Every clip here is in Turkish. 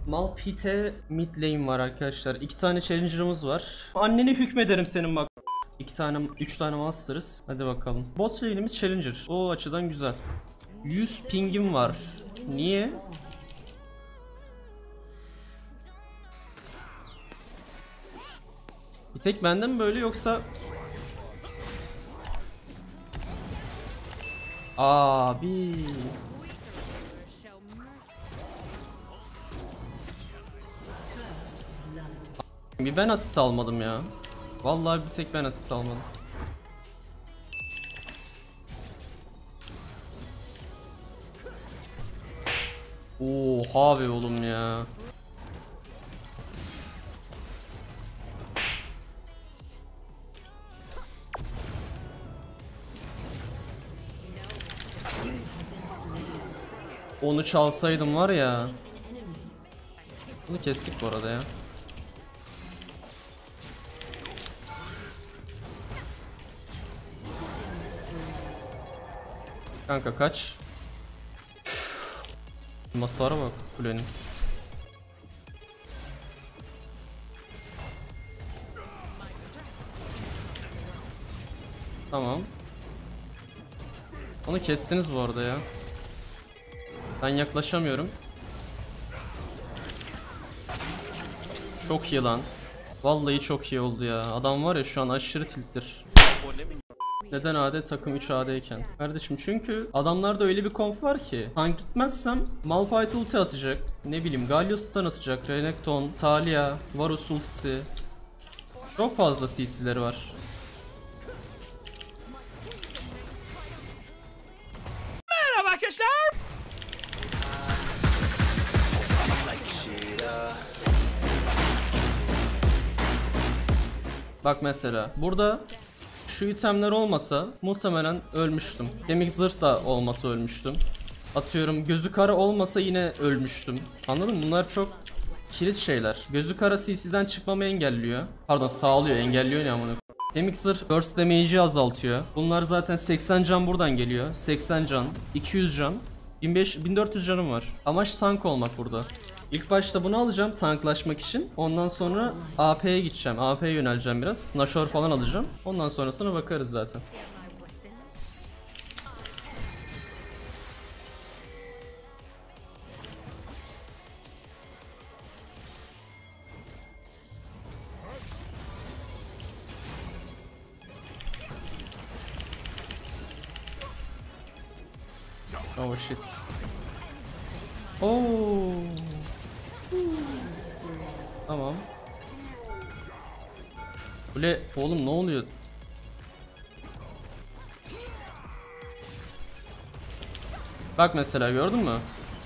Malphite mid lane var arkadaşlar. 2 tane challenger'ımız var. Annene hükmederim senin bak. 3 tane master'ız. Hadi bakalım. Bot lane'imiz challenger. O açıdan güzel. 100 ping'im var. Niye? Bir tek benden mi böyle yoksa... Abi. Bir ben asist almadım ya. Vallahi bir tek ben asist almadım. Oha be oğlum ya. Onu çalsaydım var ya. Bunu kestik bu arada ya. Kanka kaç. Masara bak kulenin. Tamam. Onu kestiniz bu arada ya. Ben yaklaşamıyorum. Çok iyi lan. Vallahi çok iyi oldu ya. Adam var ya şu an aşırı tilttir. Neden AD takım 3 AD iken? Kardeşim çünkü adamlarda öyle bir komp var ki tank gitmezsem Malphite ulti atacak. Ne bileyim Galio stun atacak. Renekton, Talia, Varus ultisi. Çok fazla CC'leri var. Merhaba arkadaşlar. Bak mesela burada şu itemler olmasa muhtemelen ölmüştüm. Kemik zırh da olmasa ölmüştüm. Atıyorum gözü kara olmasa yine ölmüştüm. Anladın mı? Bunlar çok kilit şeyler. Gözü kara CC'den çıkmamı engelliyor. Pardon sağlıyor, engelliyor ne amına. Kemik zırh burst damage'i azaltıyor. Bunlar zaten 80 can buradan geliyor. 80 can, 200 can, 1400 canım var. Amaç tank olmak burada. İlk başta bunu alacağım tanklaşmak için. Ondan sonra AP'ye gideceğim. AP'ye yöneleceğim biraz. Nashor falan alacağım. Ondan sonrasına bakarız zaten. Oh shit. Oh. Tamam. Böyle oğlum ne oluyor? Bak mesela gördün mü?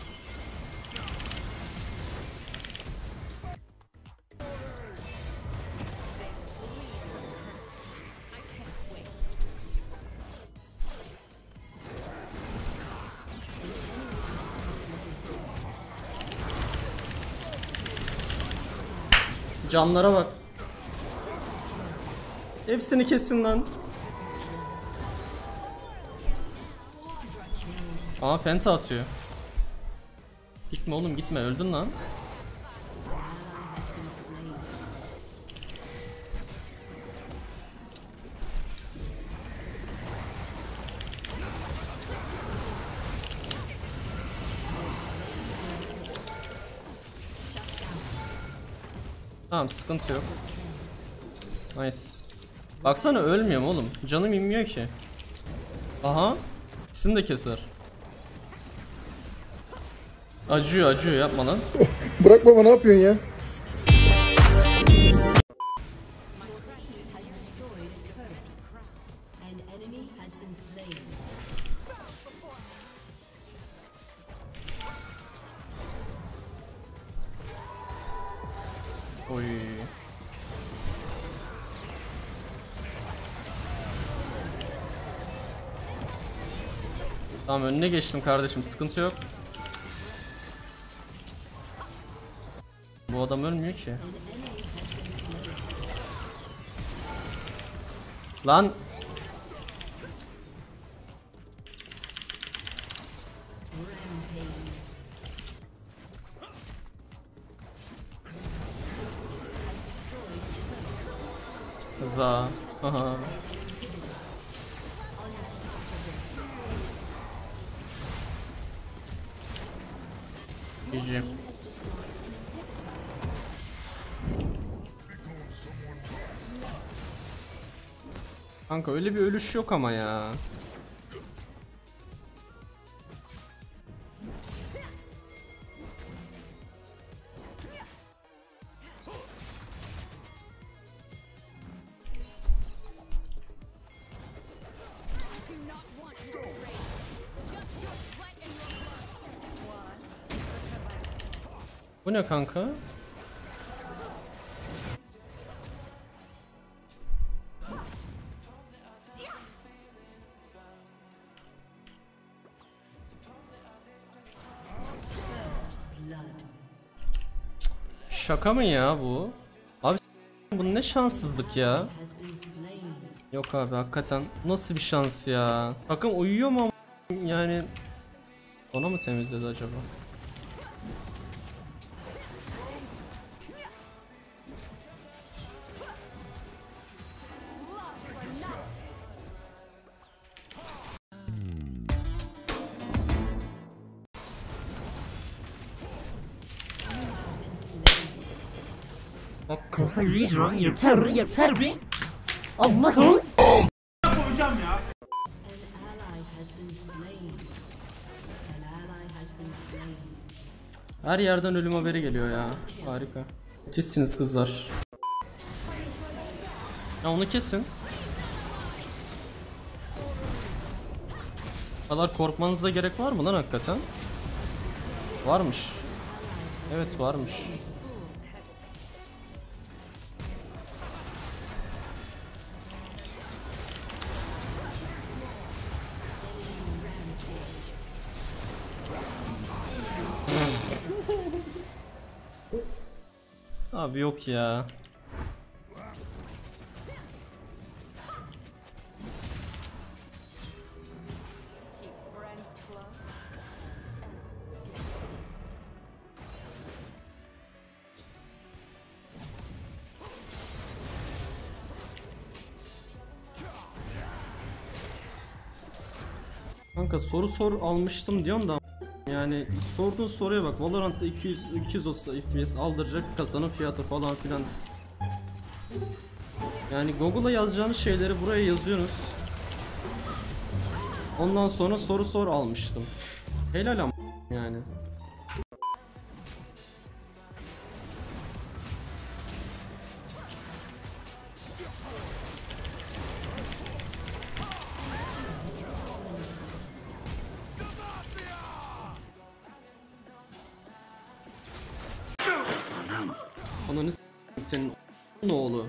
Canlara bak. Hepsini kesin lan. Aa penta atıyor. Gitme oğlum gitme öldün lan. Tamam sıkıntı yok. Nice. Baksana ölmüyorum oğlum. Canım inmiyor ki. Aha. İkisini de keser. Acıyor acıyor yapma lan. Bırak baba ne yapıyorsun ya? Oy. Tamam önüne geçtim kardeşim sıkıntı yok. Bu adam ölmüyor ki. Lan. Za. Aha. GG. Kanka öyle bir ölüş yok ama ya. Bu ne kanka? Şaka mı ya bu? Abi bu ne şanssızlık ya? Yok abi hakikaten nasıl bir şans ya? Takım uyuyor mu yani? Ona mı temizledi acaba? Yeter yeter bir. Allah'ım. Her yerden ölüm haberi geliyor ya. Harika. Müthişsiniz kızlar. Ya onu kesin. Bu kadar korkmanıza gerek var mı lan hakikaten? Varmış. Evet varmış. Abi yok ya. Kanka soru almıştım diyorsun da yani sorduğun soruya bak. Valorant'ta 230 FPS aldıracak kasanın fiyatı falan filan. Yani Google'a yazacağınız şeyleri buraya yazıyorsunuz. Ondan sonra soru almıştım. Helal ama yani. Ananı senin ne oğlu?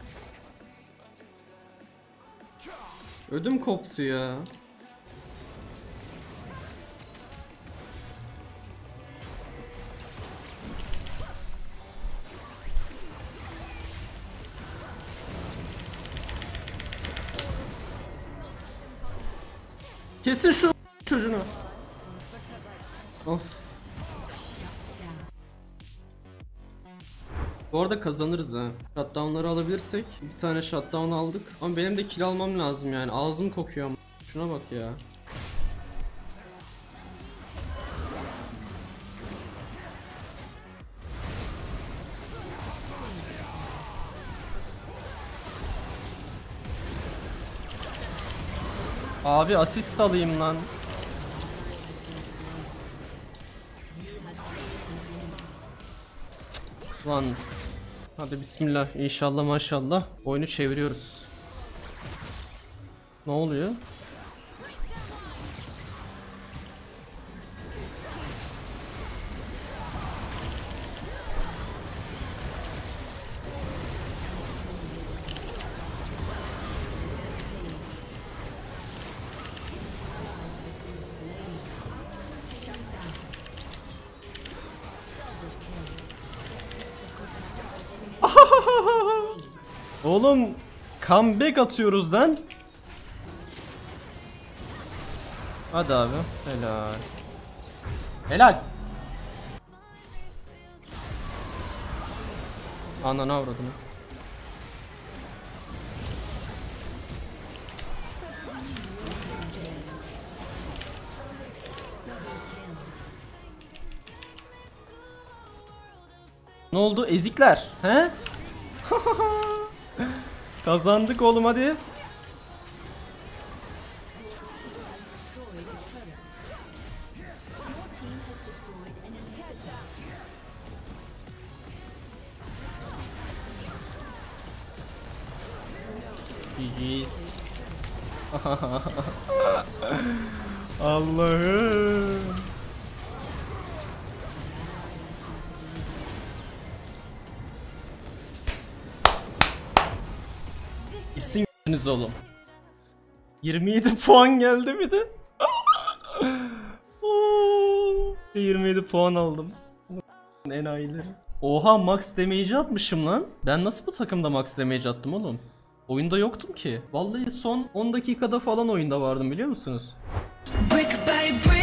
Ödüm koptu ya. Kesin şu çocuğunu. Of. Bu arada kazanırız ha. Shutdown'ları alabilirsek bir tane shutdown aldık. Ama benim de kill almam lazım yani. Ağzım kokuyor ama. Şuna bak ya. Abi asist alayım lan. Lan. Hadi bismillah. İnşallah maşallah. Oyunu çeviriyoruz. Ne oluyor? Oğlum comeback atıyoruz lan. Hadi abi. Helal. Helal. Ananı avradım. Ne oldu? Ezikler. He? Kazandık oğlum hadi. GG's. Allah'ım. Kesin g***'niz oğlum. 27 puan geldi bir de. 27 puan aldım. Enayileri. Oha, max damage atmışım lan. Ben nasıl bu takımda max damage attım oğlum? Oyunda yoktum ki. Vallahi son 10 dakikada falan oyunda vardım, biliyor musunuz? Brick by brick.